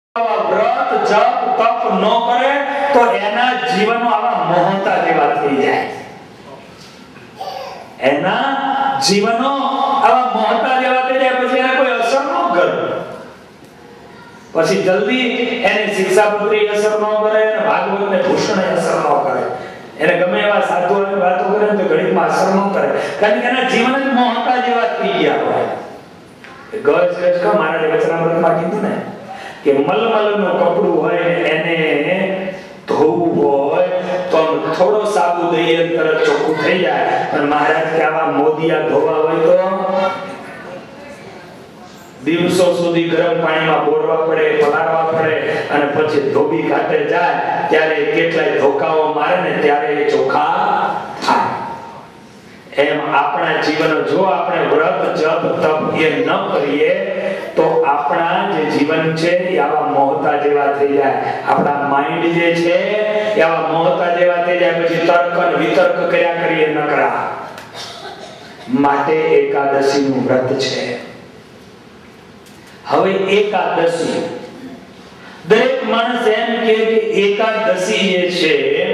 વ્રત જપ તપ ન કરે તો એના જીવનો આવા મોહતા જેવા થઈ જાય. એના જીવનો આવા મોહતા જેવા થઈ જાય, પછી એને કોઈ અસર ન કરે. પછી જલ્દી એને શિક્ષાપત્રી અસર ન કરે અને ભાગવત ને ભૂષણ અસર ન કરે. એને ગમે એવા સાધુઓની વાતો કરે તો ઘડીમાં અસર ન કરે, કારણ કે એના જીવન જ મોહતા જેવા થઈ ગયા હોય. ગોળ શ્રેષ્ઠ મહારાજે વચનામૃતમાં કીધું ને કે મલમલનું કપડું હોય એને ધોવું હોય તો થોડો સાબુ દઈએ તરત ચોખ્ખું થઈ જાય, પણ મહારાજ કે આવા મોદિયા ધોવા હોય તો દિવસો સુધી ગરમ પાણીમાં બોરવા પડે, પલાળવા પડે અને પછી ધોબી ઘાટે જાય ત્યારે કેટલાય ધોકાઓ મારે ને ત્યારે એ ચોખ્ખા થાય. એમ આપણા જીવન જો આપણે વ્રત જપ તપ એ ન કરીએ તો આપણા જે જીવન છે એ આવા મોહતા જેવા થઈ જાય. આપણા માઇન્ડ જે છે એ આવા મોહતા જેવા થઈ જાય, પછી તર્ક અને વિતર્ક કર્યા કરીએ નકરા. માટે એકાદશીનું વ્રત છે. હવે એકાદશી દરેક માણસ એમ કે એકાદશી જે છે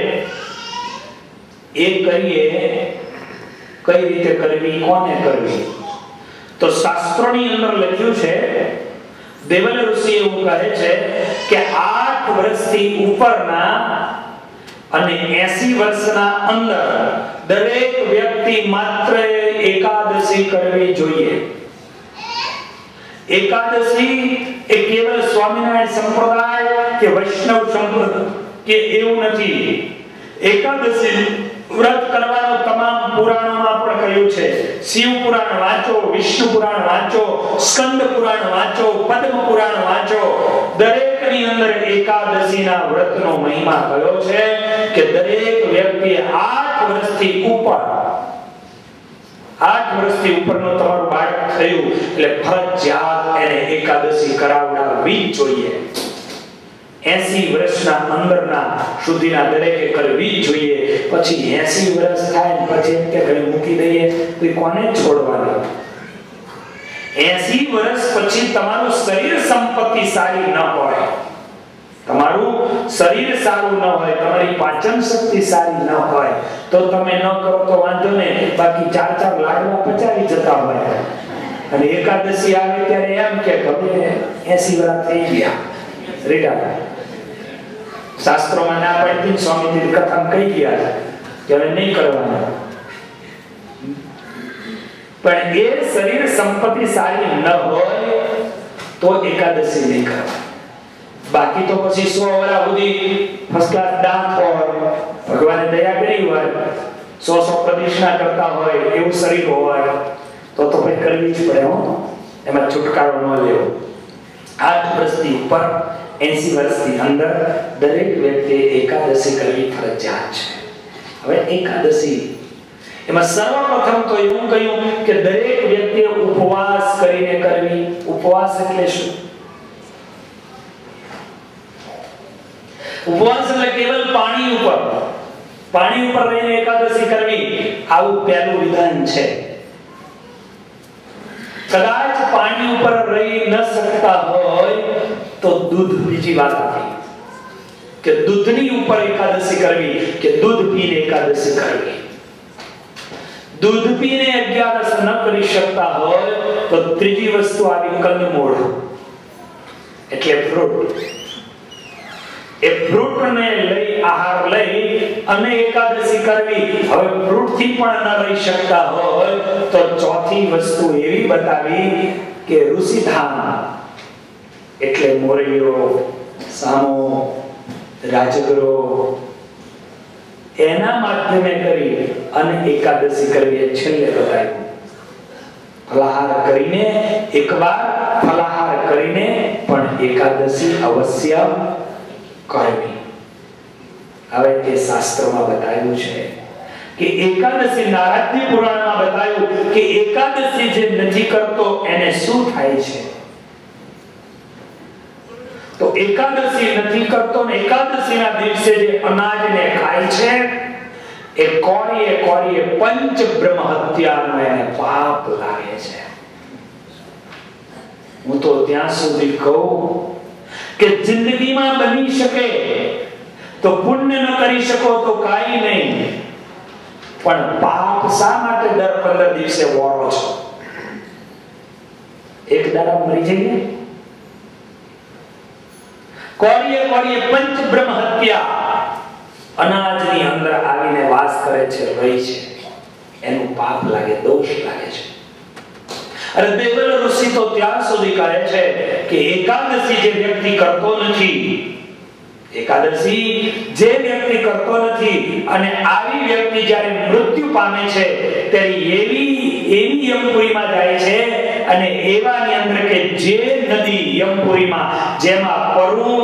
એ કરીએ કઈ રીતે કરવી, કોને કરવી? તો શાસ્ત્રોની અંદર લખ્યું છે, દેવલ ઋષિ એવું કહે છે કે 8 વર્ષથી ઉપરના અને 80 વર્ષના અંદર દરેક વ્યક્તિ માત્ર એકાદશી કરવી જોઈએ. એકાદશી એ કેવલ સ્વામિનારાયણ સંપ્રદાય કે વૈષ્ણવ સંપ્રદાય કે એવું નથી. એકાદશી વ્રત કરવાનો તમામ પુરાણોમાં પણ કહ્યું છે. શિવ પુરાણ વાંચો, વિષ્ણુ પુરાણ વાંચો, સ્કંદ પુરાણ વાંચો, પદ્મ પુરાણ વાંચો, દરેકની અંદર એકાદશીના વ્રતનો મહિમા કયો છે કે દરેક વ્યક્તિએ 8 વર્ષથી ઉપરનો તમારું બાળક થયું એટલે ફરજિયાત એને એકાદશી કરાવડાવવી જ જોઈએ. 80 વર્ષના અંદરના સુધીના દરેકે કરવી જ જોઈએ. પછી 80 વર્ષ થાય પછી કે ઘરે મૂકી દઈએ તો કોને છોડવાનું? 80 વર્ષ પછી તમારું શરીર સંપત્તિ સારી ન હોય, તમારું શરીર સારું ન હોય, તમારી પાચન શક્તિ સારી ન હોય તો તમે ન કરો તો વાંધો નહીં, બાકી 4 લાડવા પચાવી જતા હોય અને એકાદશી આવે ત્યારે એમ કે હવે 80 વર્ષ થઈ ગયા રિટાયર. શાસ્ત્રોમાં ના પડતી સ્વામીજી કથામાં કહી ગયા કે હવે નહીં કરવાનું, પણ એ શરીર સંપત્તિ સારી ન હોય તો એકાદશી નહીં કરવાની. બાકી તો પછી 100 વર્ષ સુધી ફર્સ્ટ ક્લાસ દાંત હોય, ભગવાને દયા કરી હોય, 100 પ્રદક્ષિણા કરતા હોય એવું શરીર હોય તો ભાઈ કરવી જ પડે. એમાં છુટકારો ન લેવો. 8 વર્ષથી ઉપર 80 વર્ષની અંદર દરેક વ્યક્તિએ એકાદશી કરવી ફરજિયાત છે. હવે એકાદશી એમાં સર્વપ્રથમ તો એવું કહ્યું કે દરેક વ્યક્તિએ ઉપવાસ કરીને કરવી. ઉપવાસ એટલે શું? ઉપવાસ એટલે કેવલ પાણી ઉપર રહીને એકાદશી કરવી, આવું પહેલું વિધાન છે. કદાચ પાણી ઉપર રહી ન શકતા હોય તો દૂધ, બીજી વાત હતી કે દૂધની ઉપર એકાદશી કરવી કે દૂધ પીને એકાદશી કરવી. દૂધ પીને 11 ન કરી શકતા હોય તો ત્રીજી વસ્તુ આવી કંદમૂળ એટલે ફ્રૂટ. એ ફ્રૂટ ને લઈ આહાર લઈ અને એકાદશી કરવી. હવે ફ્રૂટ થી પણ ન રહી શકતા હોય તો ચોથી વસ્તુ એવી બતાવી કે ઋષિધામ એટલે મોરૈયો, સામો, રાજગરો એના માધ્યમે કરી અને એકાદશી કરવી. છેલ્લે બતાવ્યું ફલાહાર કરીને, એકવાર ફલાહાર કરીને પણ એકાદશી અવશ્ય કરવી. હવે તે શાસ્ત્રોમાં બતાવ્યું છે કે એકાદશી, નારદજી પુરાણમાં બતાવ્યું કે એકાદશી જે નથી કરતો એને શું થાય છે. તો એકાદશી નથી કરતો ને એકાદશીના દિવસે જે અનાજને ખાય છે એ કોરીએ પંચ બ્રહ્મ હત્યાનો એને પાપ લાગે છે. હું તો ત્યાં સુધી કહું કે જિંદગીમાં બની શકે તો પુણ્ય ન કરી શકો તો કાઈ નહીં, પણ પાપ શા માટે દર 15 દિવસે વોરો છો? એક દાડા મરી જઈએ. કોળીએ કોળીએ પંચ બ્રહ્મ હત્યા અનાજની અંદર આવીને વાસ કરે છે, રહી છે, એનું પાપ લાગે, દોષ લાગે છે. અરે દેવલ ઋષિ તો ત્યાં સુધી કહે છે કે એકાદશી જે વ્યક્તિ કરતો નથી, એકાદશી જે વ્યક્તિ કરતો નથી અને આવી વ્યક્તિ જ્યારે મૃત્યુ પામે છે ત્યારે એવી યમપુરીમાં જાય છે અને એવાની અંદર કે જે નદી યમપુરીમાં જેમાં પરુ,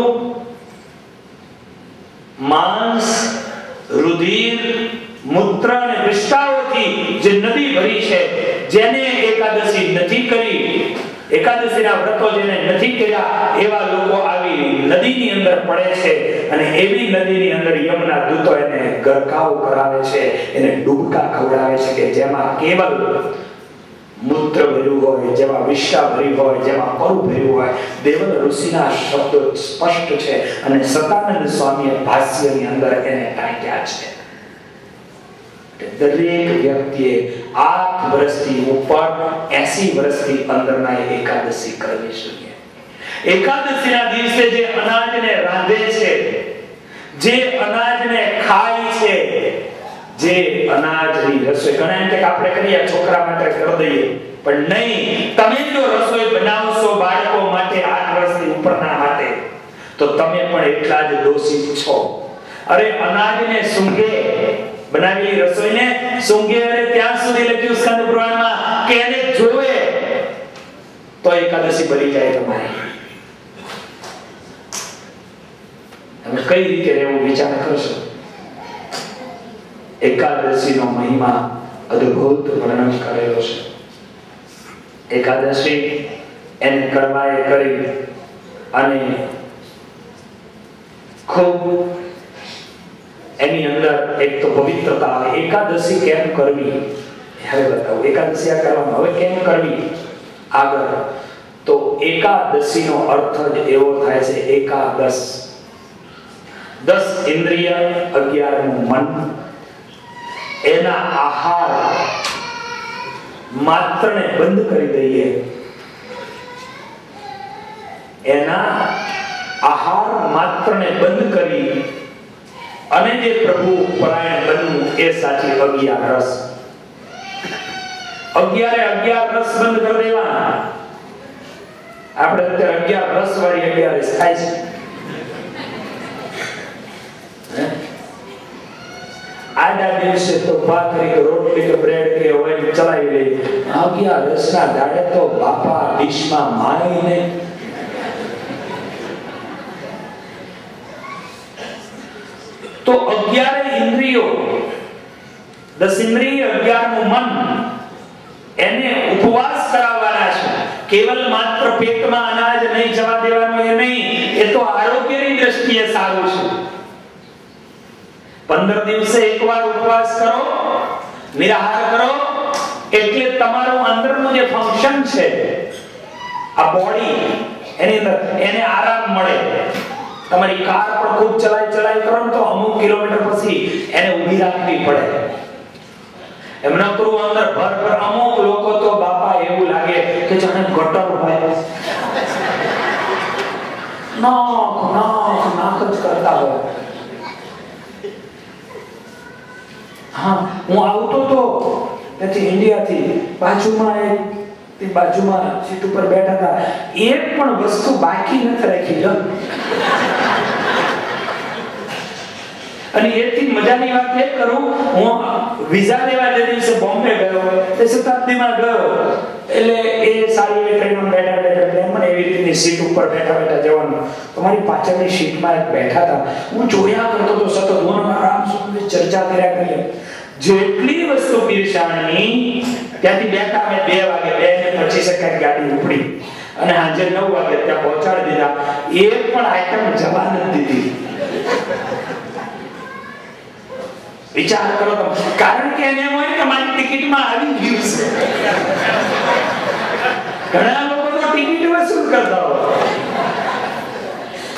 માંસ, રુધિર, મૂત્ર અને વિષ્ટાઓથી જે નદી ભરી છે, જેને એકાદશી નથી કરી, એકાદશીના વ્રતો જેને નથી કર્યા, એવા લોકો આવી નદીની અંદર પડે છે અને એવી નદીની અંદર યમના દૂતો એને ગરકાવ કરાવે છે, એને ડૂબકા ખવડાવે છે કે જેમાં કેવલ મૂત્ર ભર્યું હોય, જેમાં વિષ્ટા ભરી હોય, જેમાં પરુ ભર્યું હોય. દેવલ ઋષિના શબ્દો સ્પષ્ટ છે અને સતાનંદ સ્વામીએ ભાષ્યની અંદર એને ટાંક્યા છે. દરેક વ્યક્તિએ 8 વર્ષથી ઉપર 80 વર્ષથી અંદરના એકાદશી કરવી જોઈએ. એકાદશીના દિવસે જે અનાજને રાંધે છે, જે અનાજને ખાય છે, જે અનાજની રસોઈ, ઘણા એમ કે આપણે કરીએ છોકરા માટે કરી દઈએ, પણ નહીં. તમે જો રસોઈ બનાવશો બાળકો માટે 8 વર્ષથી ઉપરના માટે, તો તમે પણ એટલા જ દોષિત છો. અરે અનાજને સૂંઘે, બનાવેલી રસોઈને સૂંઘે, અને ત્યાં સુધી લખ્યું સ્કંદ પુરાણમાં કે એને જોવે તો એકાદશી બની જાય તમારી. તમે કઈ રીતે રહેવું વિચાર કરશો? એકાદશીનો મહિમા અદ્ભુત વર્ણન કરેલો છે. એકાદશી એને કડવાએ કરી અને ખૂબ એની અંદર એક તો પવિત્રતા આવે. એકાદશી કેમ કરવી હવે બતાવું. એકાદશી આ કરવામાં હવે કેમ કરવી આગળ, તો એકાદશીનો અર્થ જ એવો થાય છે એકાદશ, 10 ઇન્દ્રિય, 11નું મન, એના આહાર માત્રને બંધ કરી દઈએ, એના આહાર માત્રને બંધ કરી અને જે પ્રભુ પરાયણ બનવું એ સાચી 11 રસ. 11 રસ બંધ કરી દેવાના. આપણે અત્યારે 11 રસ વાળી 11 થાય છે. આડા દિવસે તો ભાખરી કે રોટલી કે બ્રેડ કે ઓઇલ ચલાવી લે. 11 રસના દાડે તો બાપા ડીશમાં માઈને તો 11 ઇન્દ્રિયો, 10 ઇન્દ્રિય, 11નું મન, એને ઉપવાસ કરાવવાના છે. કેવલ માત્ર પેટમાં અનાજ નહીં જવા દેવાનું એ નહીં, એ તો આરોગ્યની દ્રષ્ટિએ સારું છે. 15 દિવસે એકવાર ઉપવાસ કરો, નિરાહાર કરો, એટલે તમારું અંદરનું જે ફંક્શન છે, આ બોડી, એની અંદર એને આરામ મળે. તમારી કાર પણ ખૂબ ચલાઈ કરો તો અમુક કિલોમીટર પછી એને ઊભી રાખવી પડે. એમ ન કરવું અંદર ભર અમુક લોકો તો બાપા એવું લાગે કે જાણે ગટર હોય, નાક જ કરતા હોય. હા, હું આવતો તો ત્યાંથી ઇન્ડિયાથી, બાજુમાં સીટ ઉપર બેઠા હતા, એક પણ વસ્તુ બાકી નથી રાખી. અને એથી મજાની વાત એ કરું, હું વિઝા લેવા જે દિવસે બોમ્બે ગયો, તે શતાબ્દીમાં ગયો, એટલે એ સારી એવી ટ્રેનમાં બેઠા મને એવી રીતની સીટ ઉપર બેઠા જવાનું. તમારી પાછળની સીટમાં એક બેઠા હતા, હું જોયા કરતો તો સતત, હું આરામ સુધી ચર્ચા કર્યા કરીએ. જેટલી વસ્તુ પીરસાણી, ત્યાંથી બેઠા અમે 2 વાગે 2:25 ગાડી ઉપડી અને સાંજે 9 વાગે ત્યાં પહોંચાડી દીધા. એક પણ આઈટમ જવા નથી દીધી. વિચાર કરો તમે, કારણ કે એને હોય કે મારી ટિકિટમાં આવી ગયું છે. ઘણા લોકો તો ટિકિટ વસૂલ કરતા હોય.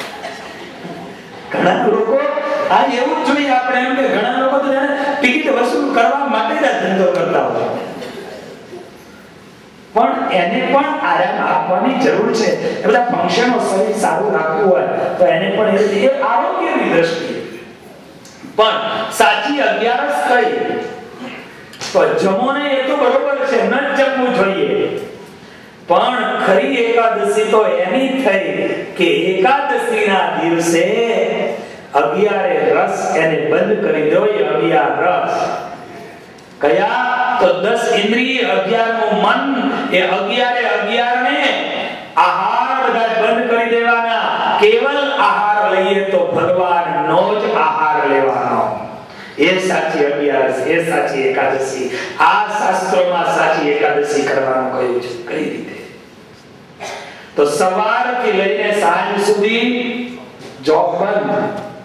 ઘણા લોકો આ એવું જ જોઈએ આપણે એમ કે ઘણા લોકો તો ટિકિટ વસૂલ કરવા માટે જ ધંધો કરતા હોય, પણ એને પણ આરામ આપવાની જરૂર છે. એ બધા ફંક્શનો શરીર સારું રાખવું હોય તો એને પણ એ આરોગ્યની દ્રષ્ટિએ પણ સાચી 11સ કઈ તો જમો ને એ તો બરોબર છે, ન જમવું જોઈએ, પણ ખરી એકાદશી તો એની થઈ કે એકાદશીના દિવસે 11 રસ એને બંધ કરી દો. 11 રસ કયા તો 10 ઇન્દ્રિય, 11નું મન, એ 11 ને આહાર બધા બંધ કરી દેવાના. કેવલ આહાર લઈએ તો ભગવાનનો જ આહાર લેવાનો. એ સાચી 11, એ સાચી એકાદશી. આ શાસ્ત્રોમાં સાચી એકાદશી કરવાનું કહ્યું છે. કઈ રીતે? તો સવારથી લઈને સાંજ સુધી જોબ બંધ.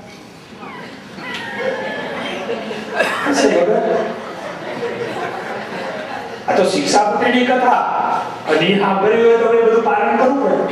આ તો શિક્ષાપત્રીની કથા અને સાંભળ્યું હોય તો બધું પાલન કરવું પડે.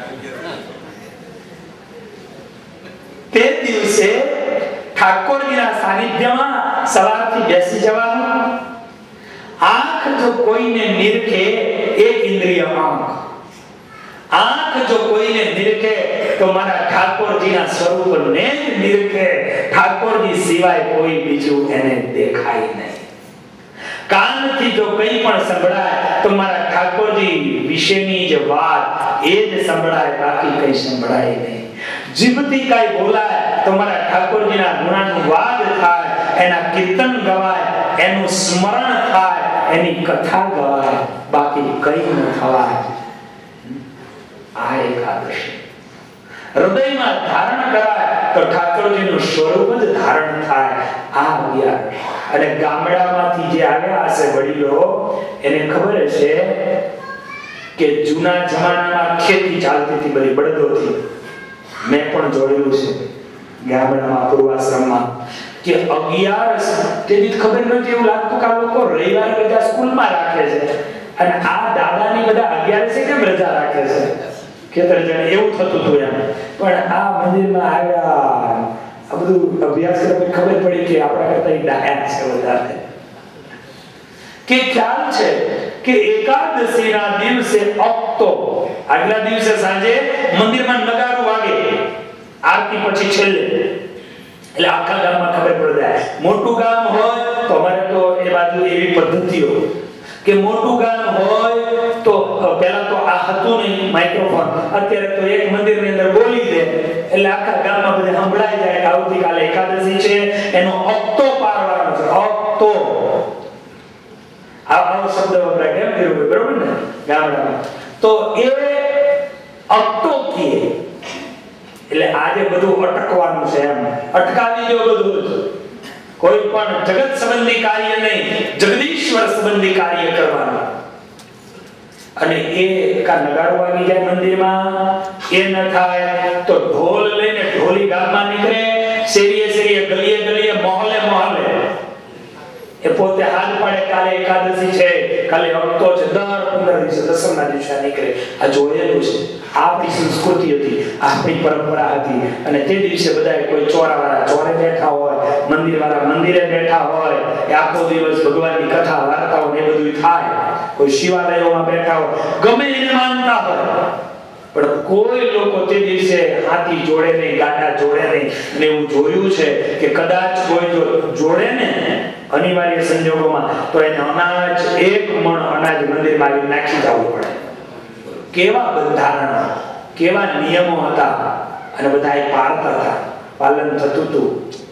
તે દિવસે ઠાકોરજીના સાનિધ્યમાં સવારથી બેસી જવાનું. આંખ જો કોઈને નિરખે, એક ઇન્દ્રિય આંખ, આંખ જો કોઈને નિરખે તો મારા ઠાકોરજીના સ્વરૂપને જ નિરખે. ઠાકોરજી સિવાય કોઈ બીજું એને દેખાય નહીં. કાનથી જો કંઈ પણ સંભળાય તો મારા ઠાકોરજી વિશેની જ વાત એ જ સંભળાય, બાકી કંઈ સંભળાય નહીં. જીભથી કાંઈ બોલાય તો મારા ઠાકોરજીના ગુણાનુવાદ થાય, એના કીર્તન ગવાય, એનું સ્મરણ થાય, એની કથા ગવાય, બાકી કંઈ ન થવાય. આ એકાદશી હૃદયમાં ધારણ કરાય તો ઠાકોરજીનું સ્વરૂપ જ ધારણ થાય. આ 11. અને ગામડામાંથી જે આવ્યા હશે વડીલો, એને ખબર હશે કે જૂના જમાનામાં ખેતી ચાલતી હતી બધી બળદોથી. મેં પણ જોયેલું છે ગામડામાં પૂર્વાશ્રમમાં કે 11 તેની ખબર નથી. એવું લાગતું કે આ લોકો રવિવારે બધા સ્કૂલમાં રાખે છે અને આ દાદાની બધા 11 કેમ રજા રાખે છે ખેતર જાણે, એવું થતું હતું એમ. પણ આ મંદિરમાં આવ્યા, આ બધું અભ્યાસ કરીને ખબર પડી કે આપણા કરતા ડાયા છે વધારે. કે ખ્યાલ છે કે એકાદશીના દિવસે ઓક્તો, આગલા દિવસે સાંજે મંદિરમાં નગારું વાગે આરતી પછી છેલ્લે, એટલે આખા ગામમાં ખબર પડી જાય. મોટું ગામ હોય તો અમારે તો એ બાજુ એવી પદ્ધતિઓ કે મોટું ગામ હોય તો પહેલા તો આ હતું નહીં માઇક્રોફોન, અત્યારે તો એક મંદિરની અંદર બોલી દે એટલે આખા ગામમાં બધે સંભળાઈ જાય કે આવતીકાલે એકાદશી છે, એનો ઓક્તો પારવાનો છે. ઓક્તો આવો શબ્દ વપરાય કેમ કર્યું, બરોબર ને ગામડામાં? તો એ ઓક્તો કીએ એટલે આજે બધું અટકવાનું છે, એમ અટકાવી દો બધું. કોઈ પણ જગત સંબંધી કાર્ય નહીં, જગદીશ્વર સંબંધી કાર્ય કરવાનું. અને એ કા નગારો વાગી જાય મંદિરમાં, એ ન થાય તો ઢોલ લઈને ઢોલી ગામમાં નીકળે, શેરીએ શેરીએ, ગલીએ ગલીએ, મોહલ્લે મોહલ્લે. એ પોતે હાથ પાડે કાલે એકાદશી છે, કાલે ઓક્તો છે, દર 15 દિવસે દસમના દિવસે નીકળે. આ જોયેલું છે. આપણી સંસ્કૃતિ હતી, આપણી પરંપરા હતી. અને તે દિવસે બધા કોઈ ચોરાવાળા ચોરે બેઠા હોય, મંદિરવાળા મંદિરે બેઠા હોય, એ આખો દિવસ ભગવાનની કથા વાર્તાઓ ને બધું થાય. કોઈ શિવાલયોમાં બેઠા હોય, ગમે એને માનતા હોય, પણ કોઈ લોકો તે દિવસે હાથી જોડે નહીં, ગાડા જોડે નહીં. અને એવું જોયું છે કે કદાચ કોઈ જો જોડે ને અનિવાર્ય સંજોગોમાં તો એને અનાજ, 1 મણ અનાજ મંદિરમાં આવી નાખી જવું પડે. કેવા બંધારણ, કેવા નિયમો હતા અને બધા એ પાળતા હતા, પાલન થતું હતું.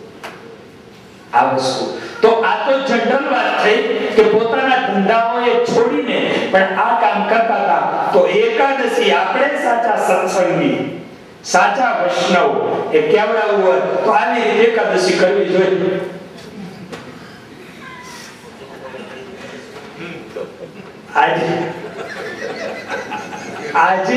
આ વસ્તુ તો આ તો જનરલ વાત થઈ કે પોતાના ધંધાઓએ છોડીને પણ આ કામ કરતા હતા. તો એકાદશી આપણે સાચા સત્સંગી, સાચા વૈષ્ણવ એ કેવડાવવું હોય તો આવી રીતે એકાદશી કરવી જોઈએ. આજે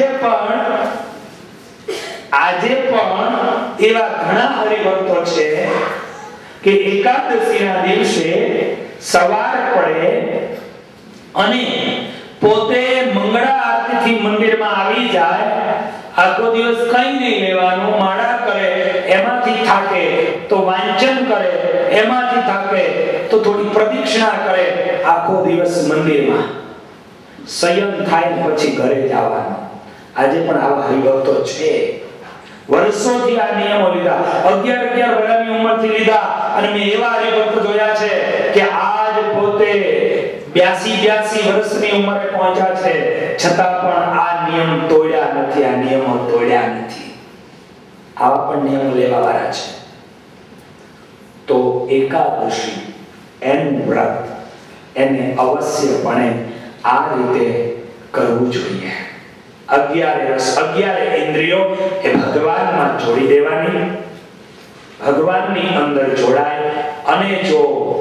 પણ એવા ઘણા હરિભક્તો છે કે એકાદશીના દિવસે સવાર પડે અને પોતે મંગળા આરતીથી મંદિરમાં આવી જાય, આખો દિવસ કંઈ નહીં લેવાનું, માળા કરે, એમાંથી થાકે તો વાંચન કરે, એમાંથી થાકે તો થોડી પ્રદક્ષિણા કરે, આખો દિવસ મંદિરમાં સંયમ થાય પછી ઘરે જવાનું. આજે પણ આવા હરિભક્તો છે. વર્ષોથી આ નિયમો લીધા, 11 વર્ષની ઉંમરથી લીધા. અને મેં એવા હરિભક્તો જોયા છે કે આજ પોતે 82 વર્ષની ઉંમરે પહોંચ્યા છે, છતાં પણ આ નિયમ તોડ્યા નથી, આ નિયમો તોડ્યા નથી. આવા પણ નિયમો લેવાવાળા છે. તો એકાદશી એનું વ્રત એને અવશ્યપણે આ રીતે કરવું જોઈએ. 11 ઇન્દ્રિયો એ ભગવાનમાં જોડી દેવાની, ભગવાનની અંદર જોડાય. અને જો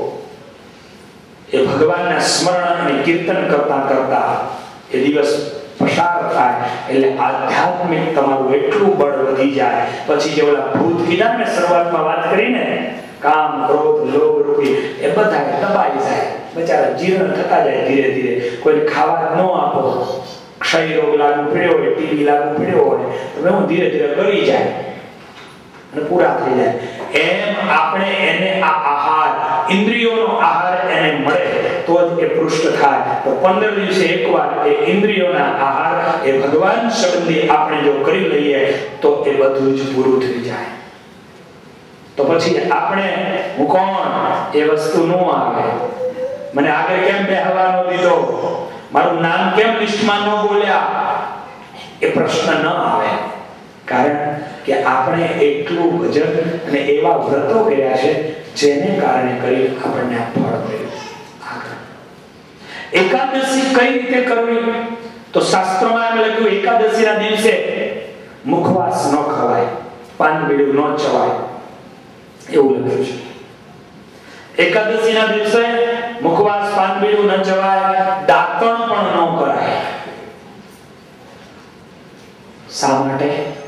એ ભગવાનના સ્મરણ અને કીર્તન કરતા કરતા એ દિવસ પસાર થાય એટલે આધ્યાત્મિક તમારું એટલું બળ વધી જાય. પછી જે ઓલા ભૂત કીધા ને શરૂઆતમાં વાત કરીને, કામ, ક્રોધ, લોભ રૂપી, એ બધા દબાઈ જાય, બચારા જીર્ણ થતા જાય ધીરે ધીરે. કોઈ ખાવા ન આપો, ક્ષય રોગ લાગુ પડ્યો હોય, ટીબી લાગુ પડ્યો હોય, તો હું ધીરે ધીરે કરી જાય અને પૂરા થઈ જાય. એમ આપણે એને આ આહાર, ઇન્દ્રિયોનો આહાર એને મળે તો જ એ પૃષ્ઠ થાય. તો 15 દિવસે એકવાર એ ઇન્દ્રિયોના આહાર એ ભગવાન સંબંધી આપણે જો કરી લઈએ તો એ બધું જ પૂરું થઈ જાય. તો પછી આપણે હું કોણ એ વસ્તુ ન આવે. મને આગળ કેમ બેહવાનો દીધો, મારું નામ કેમ લિસ્ટમાં ન બોલ્યા, એ પ્રશ્ન ન આવે. કારણ કે આપણે એટલું ભજન અને એવા વ્રતો કર્યા છે જેને કારણે કરી આપણને આ ફળ મળ્યું. એકાદશી કઈ રીતે કરવી? તો શાસ્ત્રોમાં એમ લખ્યું એકાદશીના દિવસે મુખવાસ ન ખવાય, પાન બીડું ન ચવાય, એવું લખ્યું છે. એકાદશીના દિવસે મુખવાસ, પાન બીડું ન ચવાય, દાંતણ પણ ન કરાય. શા માટે?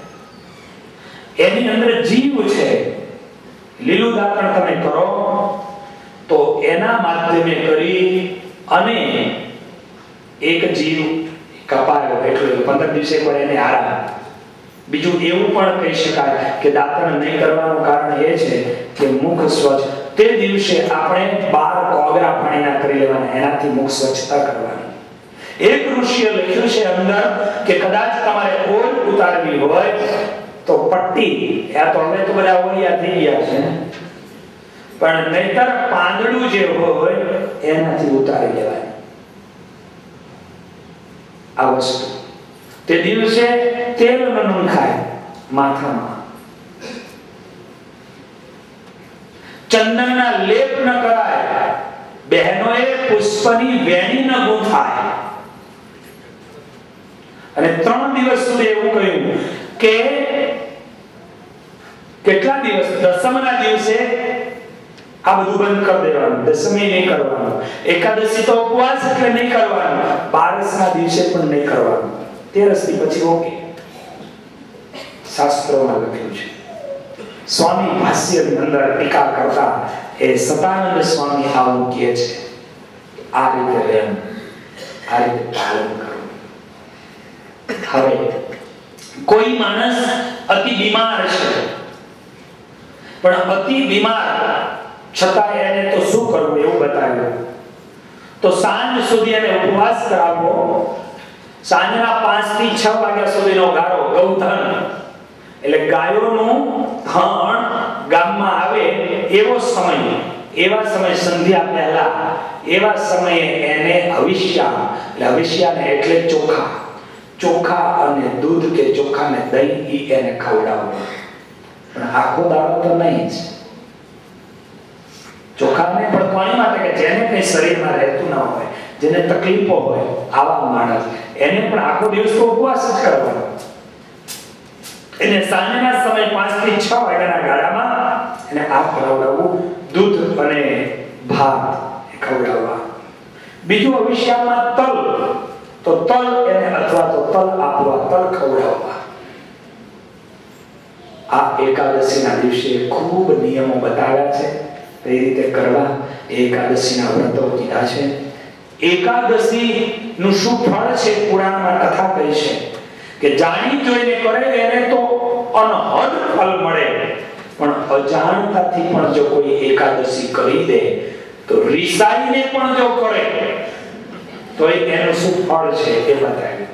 એની અંદર જીવ છે. લીલું દાંતણ તમે કરો તો એના માધ્યમે કરી અને એક જીવ કપાયો એટલે 15 દિવસે પર એને આરામ. બીજું એવું પણ કહી શકાય કે દાંતણ નહીં કરવાનું કારણ એ છે કે મુખ સ્વચ્છ. તે દિવસે આપણે 12 કોગરા પાણીના કરી લેવાના, એનાથી મુખ સ્વચ્છતા કરવાની. એક ઋષિએ લખ્યું છે અંદર કે કદાચ તમારે ઓળ ઉતારવી હોય તો પટ્ટી, આ તો હવે તો બધા ઓળિયા થઈ ગયા છે, પણ નહીતર પાંદડું જે હોય એનાથી ઉતારી લેવાની આ વસ્તુ. તે દિવસે તેલ ન નખાય માથામાં, ચંદનના લેપ ન કરાય, બહેનોએ પુષ્પની વેણી ન ગૂંથાય. અને 3 દિવસ સુધી એવું કહ્યું કે કેટલા દિવસ? દસમના દિવસે આ બધું બંધ કરી દેવાનું, દસમી નહીં કરવાનું, એકાદશી તો ઉપવાસ એટલે નહીં કરવાનું, 12ના દિવસે પણ નહીં કરવાનું, 13 પછી ઓકે. શાસ્ત્રોમાં લખ્યું છે. સ્વામી ભાષ્યની અંદર ટીકા કરતા એ સતાનંદ સ્વામી આવું કહે છે, આ રીતે રહેવું, આ રીતે પાલન કરવું. હવે કોઈ માણસ અતિ બીમાર છે, પણ અતિ બીમાર છતાં એને તો શું કરવું એવું બતાવ્યું. તો સાંજ સુધી એને ઉપવાસ કરાવવો. સાંજના 5 થી 6 વાગ્યા સુધીનો ગાળો, ગૌધન એટલે ગાયોનું ધણ ગામમાં આવે એવો સમય, એવા સમય સંધ્યા પહેલા, એવા સમયે એને હવિષ્યા, એટલે હવિષ્યાને એટલે ચોખા, ચોખા અને દૂધ કે ચોખા ને દહીં ઈ એને ખવડાવવું. પણ આખો દાડો તો નહીં જ. ચોખાને પણ કોની માટે? કે જેને કઈ શરીરમાં રહેતું ના હોય, જેને તકલીફો હોય, આવા માણસ, એને પણ આખો દિવસ તો ઉપવાસ જ કરવાનો. એને સાંજના સમય 5 થી 6 વાગ્યાના ગાળામાં એને આ ખવડાવવું, દૂધ અને ભાત ખવડાવવા. બીજું અવિષ્યામાં તલ, તો તલ એને અથવા તો તલ આપવા, તલ ખવડાવવા. આ એકાદશીના દિવસે ખૂબ નિયમો બતાવ્યા છે, તે રીતે કરવા. એકાદશીના વ્રતો કીધા છે. એકાદશી નું શું ફળ છે? પુરાણમાં કથા કહી છે કે જાણી જોઈને કરે એને તો અનહદ ફળ મળે. પણ અજાણતાથી પણ જો કોઈ એકાદશી કરી દે તો રિસાઈને પણ જો કરે તો એનું શું ફળ છે એ બતાવે.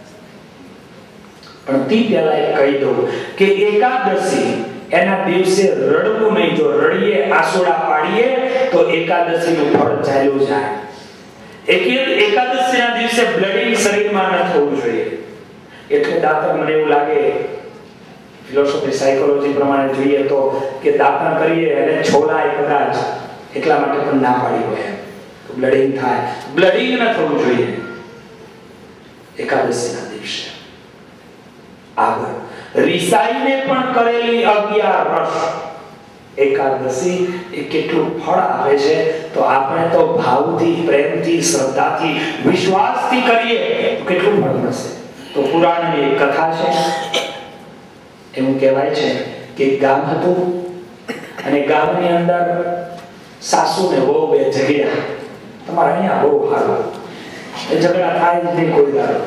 પણ તે પહેલા એ કહી દઉં કે એકાદશી એના દિવસે રડવું નહીં. જો રડીએ આંસુડા પાડીએ તો એકાદશીનું ફળ ચાલ્યું જાય. એકાદશીના દિવસે બ્લડિંગ શરીરમાં ન થવું જોઈએ. એટલે દાંતણ મને એવું લાગે ફિલોસોફી સાયકોલોજી પ્રમાણે જોઈએ તો કે દાંતણ કરીએ અને છોલાય કદાચ એટલા માટે પણ ના પાડી હોય તો બ્લડિંગ થાય. બ્લડિંગ ન થવું જોઈએ એકાદશીના દિવસે. આગળ રિસાઈને પણ કરેલી 11 રસ એકાદશી એ કેટલું ફળ આપે છે. તો આપણે તો ભાવથી, પ્રેમથી, શ્રદ્ધાથી, વિશ્વાસથી કરીએ તો કેટલું ફળ મળશે. તો પુરાણની એક કથા છે. એવું કહેવાય છે કે ગામ હતું અને ગામની અંદર સાસુ ને વહુ બે ઝઘડ્યા. તમારે અહીંયા બહુ સારું એ ઝઘડા થાય જ નહીં કોઈ દાડો.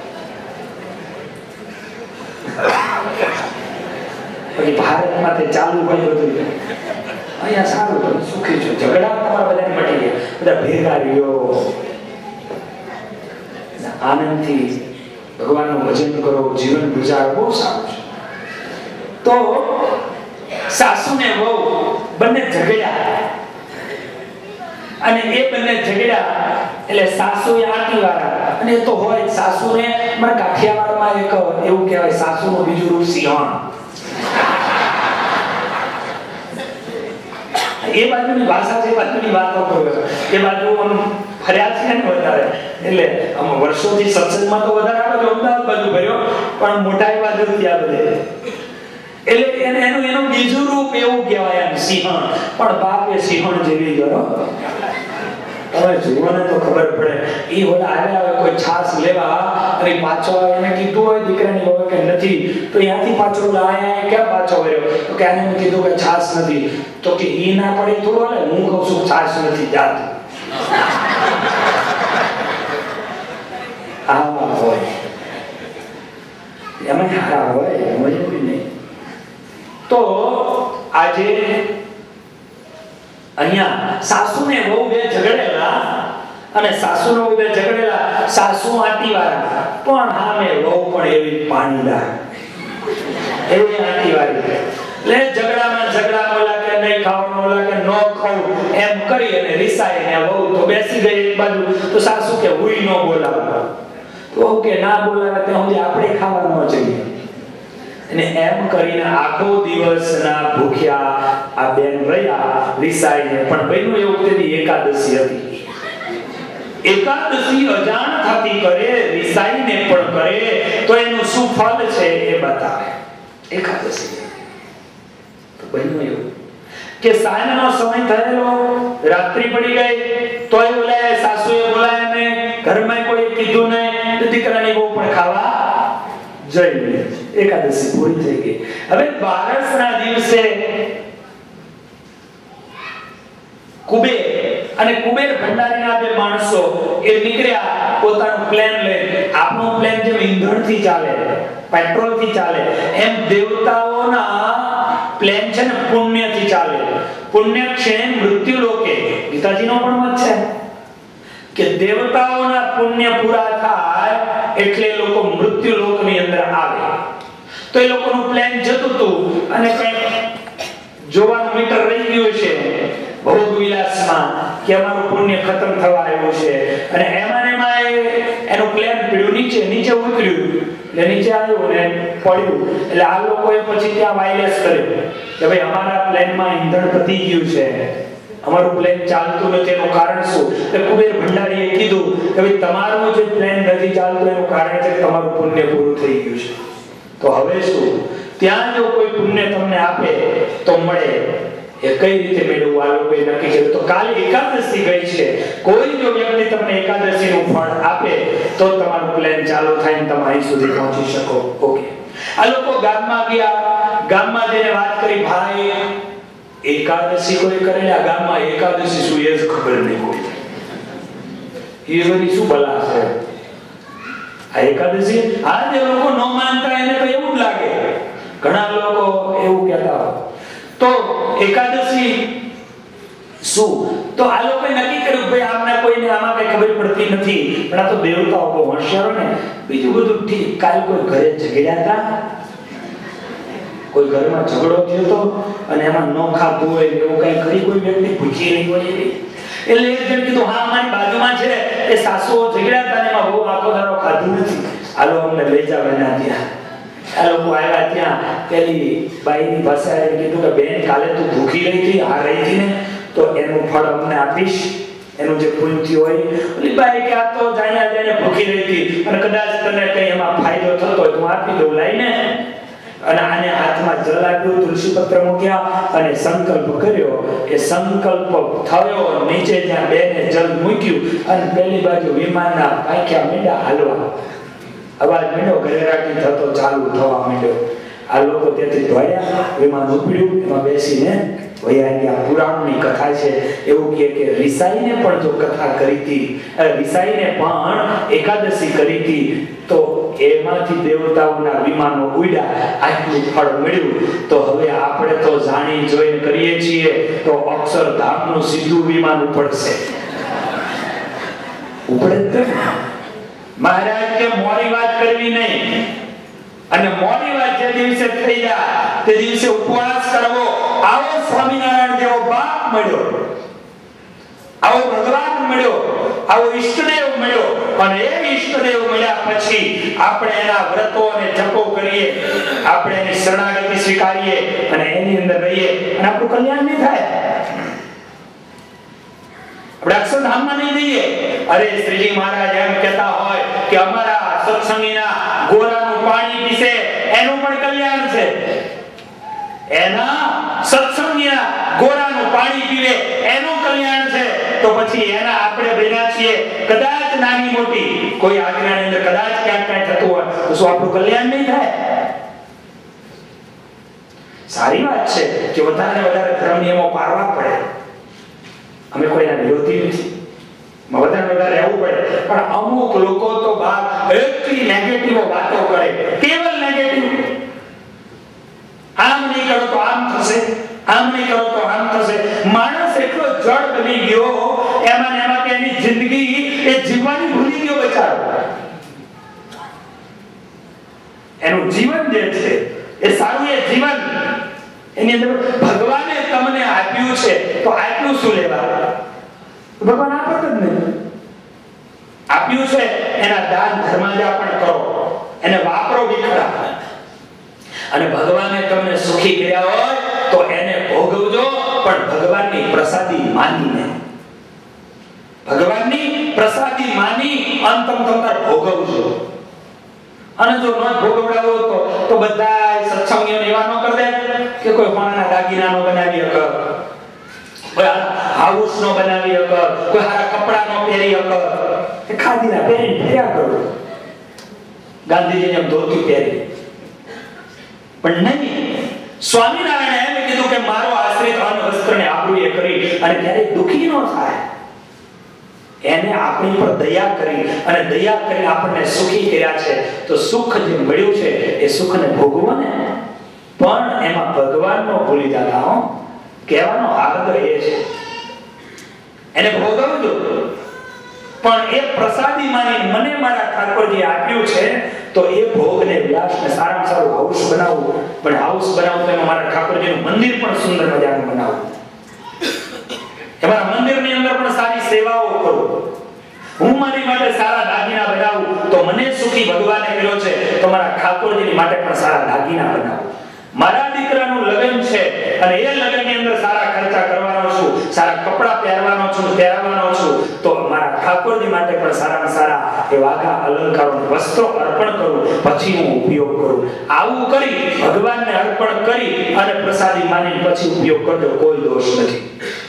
પછી ભારતમાં તે ચાલુ હોય બધું. અહીંયા સારું તમે સુખી છો. ઝઘડા તમારા બધા મટી ગયા. બધા ભેગા રહ્યો આનંદથી ભગવાનનું ભજન કરો, જીવન ગુજારો. બહુ સારું છે. તો સાસુ ને વહુ બંને ઝઘડ્યા અને એ બંને ઝઘડ્યા એટલે સાસુએ આંટી વાળા અને એ તો હોય સાસુને મારા કાઠિયાવાડમાં એક એવું કહેવાય સાસુનું બીજું રૂપ સિંહણ. એ બાજુની ભાષા છે, એ બાજુની વાતો કરો. એ બાજુ ફર્યા છે ને વધારે એટલે આમ વર્ષોથી સત્સંગમાં તો વધારે આવે તો અમદાવાદ બાજુ ભર્યો પણ મોટા એ બાજુ ત્યાં બધે એટલે એનું બીજું રૂપ એવું કહેવાય આમ સિંહણ. પણ બાપ એ સિંહણ જેવી કરો તમે જુઓ ને તો ખબર પડે. એ ઓલા આવ્યા કોઈ છાસ લેવા અને પાછો એને કીધું હોય દીકરાની વહુ કે નથી તો ત્યાંથી પાછો લાયા કેમ પાછો વર્યો તો કે આને કીધું કે છાસ નથી તો કે ઈ ના પડે થોડું હાલે હું કહું છું છાસ નથી જાત. આવા હોય એમાં હારા હોય એમ નહીં. તો આજે અહીંયા સાસુ ને બહુ બે ઝઘડેલા અને સાસુ ને બહુ બે ઝઘડેલા. સાસુ આંટી વાળા પણ સામે બહુ પણ એવી પાણીદાર એવી આંટી વાળી એટલે ઝઘડા ઓલા કે નહીં ખાવાનું ઓલા કે નો ખાવું એમ કરી અને રિસાઈ ને બહુ તો બેસી ગઈ એક બાજુ. તો સાસુ કે હુઈ નો બોલાવો તો કે ના બોલાવે ત્યાં સુધી આપણે ખાવા ન જોઈએ. અને એમ કરીને આખો દિવસના ભૂખ્યા આ બેન રહ્યા રિસાઈને. પણ બહેનો એવું તેની એકાદશી હતી. એકાદશી અજાણતાથી કરે રિસાઈને પણ કરે તો એનું શું ફળ છે એ બતાવે એકાદશી. તો બહેનો એવું કે સાંજનો સમય થયેલો રાત્રિ પડી ગઈ તોય બોલાય સાસુએ બોલાય ને ઘરમાં કોઈ કીધું નહીં તો દીકરાની બહુ પણ ખાવા જઈ એકાદશી પૂરી થઈ ગઈ. હવે 12ના દિવસે કુબેર અને કુબેર ભંડારીના બે માણસો એ નીકળ્યા પોતાનું પ્લેન લઈને. આપણું પ્લેન જેમ ઈંધણથી ચાલે, પેટ્રોલથી ચાલે, એમ દેવતાઓના પ્લેન છે ને પુણ્યથી ચાલે. પુણ્ય ક્ષણે મૃત્યુ લોકે ગીતાજીનો પણ મત છે કે દેવતાઓના પુણ્ય પૂરા થાય એટલે લોકો મૃત્યુ લોકની અંદર આવે. તો એ લોકોનું પ્લેન જતું હતું અને કંઈક જોવાનું મીટર રહી ગયું છે ભોગ વિલાસમાં કે અમારું પુણ્ય ખતમ થવા આવ્યું છે અને એમાં એનું પ્લેન પીડ્યું નીચે ઉતર્યું એટલે નીચે આવ્યું ને પડ્યું. એટલે આ લોકોએ પછી ત્યાં વાયલેસ કર્યું કે ભાઈ અમારા પ્લેનમાં ઈંધણ પતી ગયું છે, અમારું પ્લેન ચાલતું નથી એનું કારણ શું? તો કુબેર ભંડારીએ કીધું કે ભાઈ તમારું જે પ્લેન નથી ચાલતું એનું કારણ છે કે તમારું પુણ્ય પૂરું થઈ ગયું છે. તો હવે શું? ત્યાં જો કોઈ પુણ્ય તમને આપે તો મળે. એ કઈ રીતે મેળવવું આ લોકોએ નક્કી કર્યું. તો કાલે એકાદશી ગઈ છે. કોઈ જો વ્યક્તિ તમને એકાદશીનું ફળ આપે તો તમારું પ્લેન ચાલુ થાય ને તમે અહીં સુધી પહોંચી શકો. ઓકે. આ લોકો ગામમાં ગયા. ગામમાં જઈને વાત કરી ભાઈ એકાદશી કોઈ કરેલા ગામમાં એકાદશી શું એ જ ખબર નહીં કોઈ. એ બધી શું બલા છે આ એકાદશી? આ જે લોકો ન માનતા એને તો એવું જ લાગે. ઘણા લોકો એવું કહેતા હોય તો એકાદશી શું? તો આ લોકોએ નક્કી કર્યું ભાઈ આમને કોઈને આમાં કઈ ખબર પડતી નથી, પણ આ તો દેવતાઓ બહુ હોશિયારો ને. બીજું બધું ઠીક. કાલ કોઈ ઘરે ઝઘડ્યા હતા, કોઈ ઘરમાં ઝઘડો થયો તો અને એમાં ન ખાતું હોય એવું કઈ કરી કોઈ વ્યક્તિ ભૂખી રહી હોય એટલે એક જણ કીધું હા અમારી બાજુમાં છે એ સાસુઓ ઝઘડ્યા હતા ને એમાં બહુ આખો દારો ખાધું નથી, હાલો અમને લઈ જાવ એના ત્યાં. આ લોકો આવ્યા ત્યાં પેલી બાઈની ભાષાએ કીધું કે બેન કાલે તું ભૂખી રહી હતી, આ રહી હતી ને, તો એનું ફળ અમને આપીશ, એનું જે પુણ્ય થયું હોય. ઓલી બાઈ કે આ તો જાણે ભૂખી રહી હતી અને કદાચ તને કઈ એમાં ફાયદો થતો હોય તો આપી દઉં લઈને. અને આને હાથમાં જલ આપ્યું, તુલસી પત્ર મૂક્યા અને સંકલ્પ કર્યો. એ સંકલ્પ થયો, નીચે ત્યાં બેને જલ મૂક્યું અને પેલી બાજુ વિમાનના પાંખ્યા મીંડા હાલવા, અવાજ મીંડો ઘરેરાટી થતો ચાલુ થવા માંડ્યો. આ લોકો ત્યાંથી દોડ્યા, વિમાન ઉપડ્યું, એમાં બેસીને વયા ગયા. પુરાણની કથા છે એવું કહે કે રિસાઈને પણ જો કથા કરી હતી, રિસાઈને પણ એકાદશી કરી હતી તો એમાંથી દેવતાઓના વિમાનો ઉડ્યા, આટલું ફળ મળ્યું. તો હવે આપણે તો જાણી જોઈને કરીએ છીએ તો અક્ષરધામનું સીધું વિમાન ઉપડશે. ઉપડે તો મહારાજ કે મોરી વાત કરવી નહીં, અને મોરી વાત જે દિવસે થઈ જાય તે દિવસે ઉપવાસ કરવો. આવો સ્વામિનારાયણ જેવો બાપ મળ્યો, આવો ભગવાન મળ્યો, આવો ઈષ્ટદેવ મળ્યો, અને એ ઈષ્ટદેવ મળ્યા પછી આપણે એના વ્રતો અને જપો કરીએ, આપણે એની શરણાગતિ સ્વીકારીએ અને એની અંદર રહીએ અને આપણું કલ્યાણ નહીં થાય. આપણે અક્ષરધામમાં નહીં જઈએ. અરે શ્રીજી મહારાજ એમ કહેતા હોય કે અમારા સત્સંગીના ગોરાનું પાણી પીસે એનું પણ કલ્યાણ છે, એના સત્સંગીના ગોરાનું પાણી પીવે એનું કલ્યાણ છે. તો પછી એના આપણે બન્યા છીએ કદાચ નાની મોટી કોઈ આજ્ઞાની અંદર કદાચ ક્યાંક કાંઈ થતું હોય તો શું આપણું કલ્યાણ નહીં થાય? સારી વાત છે કે વધારે ધર્મ નિયમો પાળવા પડે. અમે કોઈના વિરોધી નથી, વધારે રહેવું પડે, પણ અમુક લોકો તો બહાર એટલી નેગેટિવ વાતો કરે, કેવલ નેગેટિવ. આમ નહીં કરો તો આમ થશે, આમ નહીં કરો તો આમ થશે. માણસ એટલો જડ બની ગયો એમાં કે એની જિંદગી એ જીવવાની ભૂલી ગયો બચારો. એનું જીવન જે છે એ સારું એ જીવન એની અંદર ભગવાને તમને આપ્યું છે તો આટલું શું લેવા? ભગવાન આપત જ નહીં. આપ્યું છે એના દાન ધર્માદા પણ કરો, એને વાપરો બી ખરા. અને ભગવાને તમને સુખી કર્યા હોય તો એને ભોગવજો, પણ ભગવાનની પ્રસાદી માનીને, ભગવાનની પ્રસાદી માની અંતમ તમાર ભોગવજો. અને જો ન ભોગવડાવો તો બધા સત્સંગીઓ એવા ન કરી દે કે કોઈ સોનાના દાગીના નો બનાવી શકે, કોઈ હાઉસ નો બનાવી શકે, કોઈ હારા કપડા નો પહેરી શકે, એ ખાદીના પહેરીને ફર્યા કરો, ગાંધીજીને ધોતી પહેરી. પણ નહીં, સ્વામિનારાયણ એમ કીધું કે મારો આશ્રિત અન્ન વસ્ત્રને આબરૂએ કરી અને ક્યારેય દુખી ન થાય. એને આપણી પર દયા કરી અને દયા કરીને આપણને સુખી કર્યા છે. તો સુખ જે મળ્યું છે એ સુખને ભોગવો ને, પણ એમાં ભગવાનનો ભૂલી જતા હો. કહેવાનો હાર્દ એ છે એને ભોગવજો, પણ એ પ્રસાદી માની મને મારા ઠાકોરજી આપ્યું છે તો એ ભોગને વિલાસને સારામાં સારું હાઉસ બનાવવું. પણ હાઉસ બનાવવું તો એમાં મારા ઠાકોરજીનું મંદિર પણ સુંદર મજાનું બનાવવું, તમારા મંદિરની અંદર પણ સારી સેવાઓ કરું, હું મારી માટે સારા દાગીના બનાવું. તો મને સુખી ભગવાને કર્યો છે તો મારા ઠાકોરજીની માટે પણ સારા દાગીના બનાવું. મારા દીકરાનું લગ્ન છે અને એ લગ્નની અંદર સારા ખર્ચા કરવાનો છું, સારા કપડા પહેરવાનો છું, તો મારા ઠાકોરજી માટે પણ સારામાં સારા એ વાઘા અલંકારો વસ્ત્રો અર્પણ કરું, પછી હું ઉપયોગ કરું. આવું કરી ભગવાનને અર્પણ કરી અને પ્રસાદી માની પછી ઉપયોગ કરજો, કોઈ દોષ નથી,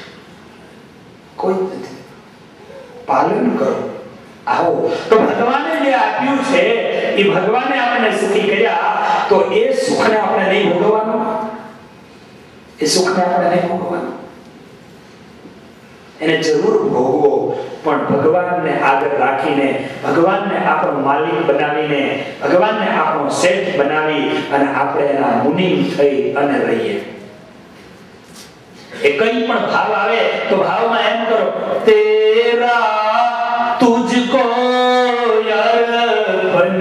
કોઈ નથી. પાલન કરો. આવો તો ભગવાને જે આપ્યું છે એ ભગવાને આપણને સુખી કર્યા તો એ સુખને આપણે નહીં ભોગવવાનું, એ સુખને આપણે નહીં ભોગવવાનું. એને જરૂર ભોગવો, પણ ભગવાનને આગળ રાખીને, ભગવાનને આપણો માલિક બનાવીને, ભગવાનને આપણો શેઠ બનાવી અને આપણે એના મુનિ થઈ અને રહીએ. એ કઈ પણ ભાવ આવે તો ભાવમાં એમ કરો, તેરા તુજકો અર્પણ,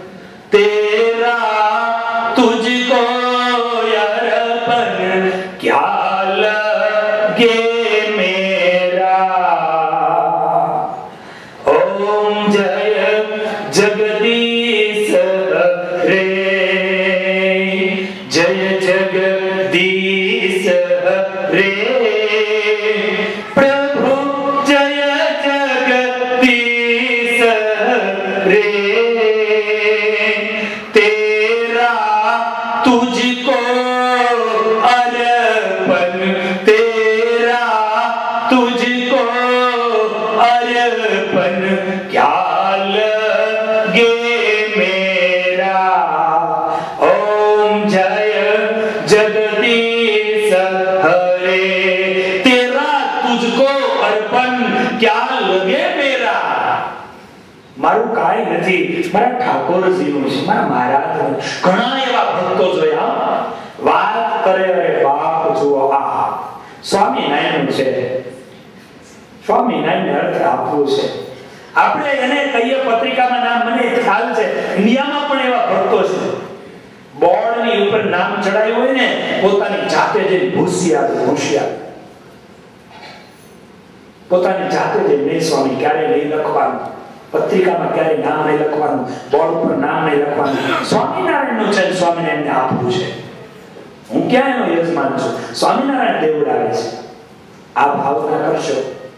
તેરા તુજકો અર્પણ, ક્યા લગે મેરા. ઓમ જય જગદીશ રે, જય જગદીશ રે, પ્રભુ જય જગદીશ રે, તેરા તુજકો અર્પણ, તેરા તુજકો અર્પણ, ક્યા લગે મેરા. ઓમ જય જગદીશ હરે, તેરા તુજકો અર્પણ, ક્યા લગે મેરા. મારું કાઈ નથી, મારા ઠાકોરજીનું છે, મારા મહારાજનું. ઘણા એવા ભક્તો જોયા વાત કરે, અરે બાપ જુઓ આ સ્વામિનારાયણ છે, સ્વામિનારાયણ અર્થ આપવું છે. આપણે એને કહીએ પત્રિકામાં નામ, મને ખ્યાલ છે ઇન્ડિયામાં પણ એવા ભક્તો છે, બોર્ડની ઉપર નામ ચડાયું હોય ને, પોતાની જાતે જઈને ભૂસ્યા, પોતાની જાતે જઈને નહીં સ્વામી ક્યારે નહીં લખવાનું, પત્રિકામાં ક્યારે નામ નહીં લખવાનું, બોર્ડ ઉપર નામ નહીં લખવાનું, સ્વામિનારાયણનું છે, સ્વામિનારાયણને આપવું છે. હું ક્યાં એનો યજમાન છું, સ્વામિનારાયણ દેવડાવે છે. આ ભાવના કરશો,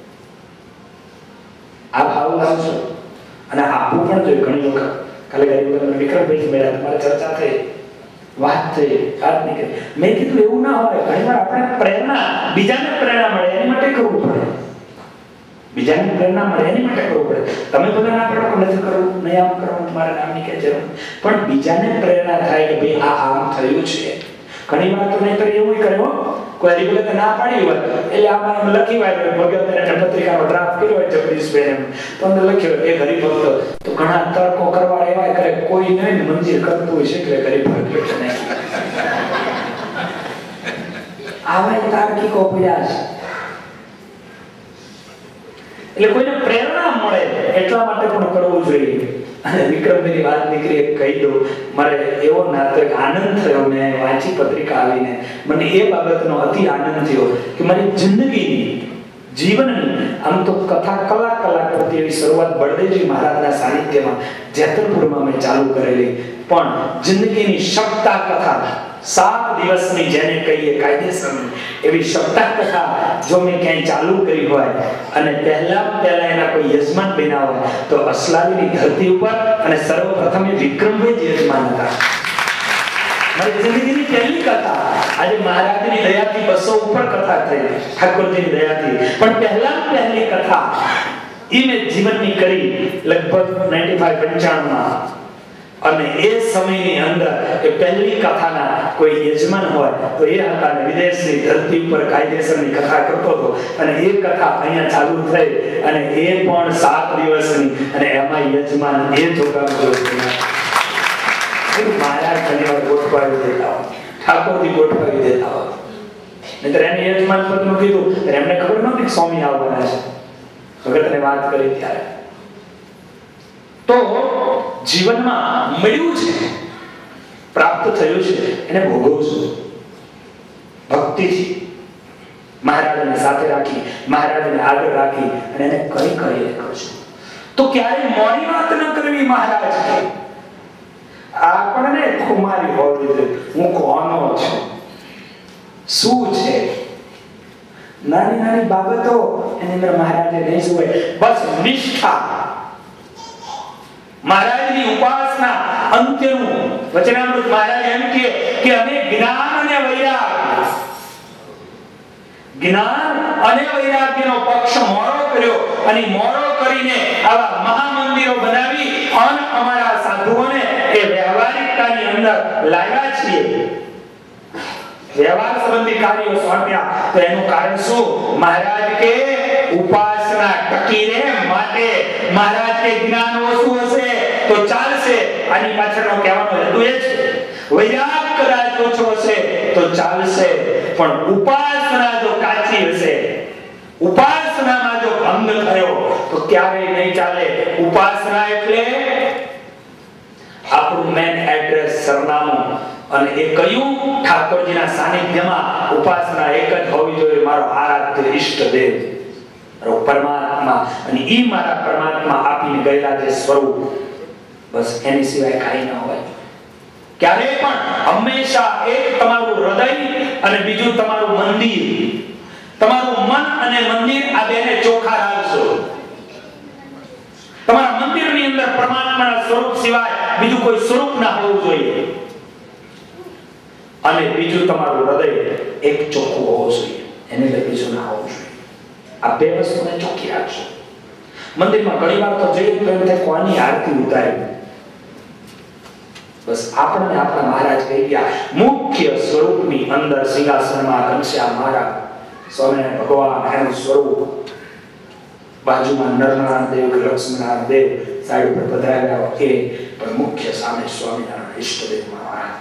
આ ભાવ લાવશો અને આપવું પણ જોઈએ. ઘણી વખત કાલે ગરીબ વિક્રમભાઈ મેળા તમારી ચર્ચા થઈ, વાત થઈ, વાત નીકળી. મેં કીધું એવું ના હોય, ઘણીવાર આપણે પ્રેરણા, બીજાને પ્રેરણા મળે એની માટે કરવું પડે, બીજાને પ્રેરણા મળે એની માટે કરવું પડે. તમે બધા ના પડો નથી કરવું, નહીં આમ કરવું, તમારે નામની કે જરૂર, પણ બીજાને પ્રેરણા થાય કે ભાઈ આ આમ થયું છે. ઘણી વાર તો નહીં તો એવું કર્યો, કોઈ હરિભગત ના પાડી હોય એટલે આમાં લખી હોય ભગત એને પત્રિકાનો ડ્રાફ્ટ કર્યો હોય જગદીશભાઈ એમ તો અંદર લખ્યો એક હરિભક્ત તો ઘણા તર્કો કરવા એવા કરે, કોઈ નહીં મંદિર કરતું હોય છે એટલે હરિભક્ત લખે નહીં. આવા તાર્કિકો પડ્યા છે. એટલે કોઈને પ્રેરણા મળે એટલા માટે પણ કરવું જોઈએ. અને વિક્રમભાઈની વાત નીકળી કહી દઉં, મારે એવો નાતો એક આનંદ થયો, મેં વાંચી પત્રિકા આવીને, મને એ બાબતનો અતિ આનંદ થયો કે મારી જિંદગીની, જીવનની, આમ તો કથા કલાક પ્રતિ એવી શરૂઆત બળદેવજી મહારાજના સાનિધ્યમાં જેતરપુરમાં મેં ચાલુ કરેલી, પણ જિંદગીની સપ્તાહ કથા 7 દિવસની જેને કહીએ કાયદેસરની એવી સપ્તાહ કથા જો મેં ક્યાંય ચાલુ કરી હોય અને પહેલા એના કોઈ યજમાન બન્યા હોય તો અસલાલીની ધરતી ઉપર અને સર્વપ્રથમ વિક્રમભાઈ યજમાન હતા. મારી જિંદગીની પહેલી કથા, આજે મહારાજની દયાથી 200 ઉપર કથા થઈ, ઠાકોરજીની દયાથી, પણ પહેલી કથા એ મેં જીવનની કરી લગભગ 95-95 અને એ સમયની અંદર એ પહેલી કથાના કોઈ યજમાન હોય તો એ હતા ને વિદેશની ધરતી ઉપર કાયદેસરની કથા કરતો હતો અને એ કથા અહીંયા ચાલુ થઈ અને એ પણ 7 દિવસની અને એમાં યજમાન એ જોગાવજો. મહારાજ ઘણીવાર ગોઠવાવી દેતા હોય, ઠાકોરજી ગોઠવાવી દેતા હોય, નહીતર એને યજમાન પદનું કીધું એમને ખબર નહોતી કે સ્વામી આવવાના છે, ભગતને વાત કરી ત્યારે. તો જીવનમાં મળ્યું છે, પ્રાપ્ત થયું છે, એને ભોગવશું ભક્તિથી, મહારાજને સાથે રાખી, મહારાજને આગળ રાખી અને એને કરી કરશું. તો ક્યારે મોડી વાત ન કરવી. મહારાજ કે આપણને ખુમારી હોવી જોઈએ, હું કોનો છું, શું છે, નાની બાબતો એની અંદર મહારાજે નહીં જોવે, બસ નિષ્ઠા, મહારાજની ઉપાસના, અંત્યનું વચનામૃત મહારાજ એમ કે અમે જ્ઞાન અને વૈરાગ્યનો પક્ષ મોડો કર્યો અને મોડો કરીને આવા મહામંદિરો બનાવી અને અમારા સાધુઓને એ વ્યવહારિકતાની અંદર લાવ્યા છીએ, વ્યવહાર સંબંધી કાર્યો સોંપ્યા. તો એનું કારણ શું? મહારાજ કે ઉપાસના ટકી રહે માટે, મહારાજ કે જ્ઞાન ઓછું હશે તો ચાલશે, આની પાછળનો કહેવાનો હેતુ એ છે. વૈરાગ કદાચ ઓછો હશે તો ચાલશે, પણ ઉપાસના જો કાચી હશે, ઉપાસનામાં જો ભંગ થયો તો ક્યારેય નહીં ચાલે. ઉપાસના એટલે આપણું મેન એડ્રેસ, સરનામું, અને એ કયું? ઠાકોરજીના સાનિધ્યમાં ઉપાસના એક જ હોવી જોઈએ, મારો આરાધ્ય ઈષ્ટદેવ, મારો પરમાત્મા, અને ઈ મારા પરમાત્મા આપીને ગયેલા જે સ્વરૂપ, બસ એની સિવાય કાંઈ ન હોય. ક્યારે પણ હંમેશા એક તમારું હૃદય અને બીજું તમારું મંદિર, તમારું મન અને મંદિર, આ બેને ચોખ્ખા રાખજો. તમારા મંદિરની અંદર પરમાત્માના સ્વરૂપ સિવાય બીજું કોઈ સ્વરૂપ ના હોવું જોઈએ, અને બીજું તમારું હૃદય એક ચોખ્ખું હોવું જોઈએ, એને લઈ બીજું ના હોવું જોઈએ. આ બે વસ્તુને ચોખ્ખી રાખજો. મંદિરમાં ઘણી વાર તો જઈએ તો એમ થાય કોની આરતી ઉતારી, બસ આપણને આપણા મહારાજ કહી ગયા, મુખ્ય સ્વરૂપની અંદર સિંહાસનમાં ઘનશ્યામ મહારાજ સ્વામિનારાયણ ભગવાન એનું સ્વરૂપ, બાજુમાં નરનારાયણ દેવ કે લક્ષ્મણનારાયણ દેવ સાઈડ પર પધરાવ્યા, એ પણ મુખ્ય સામે સ્વામિનારાયણ ઈષ્ટદેવ મહારાજ.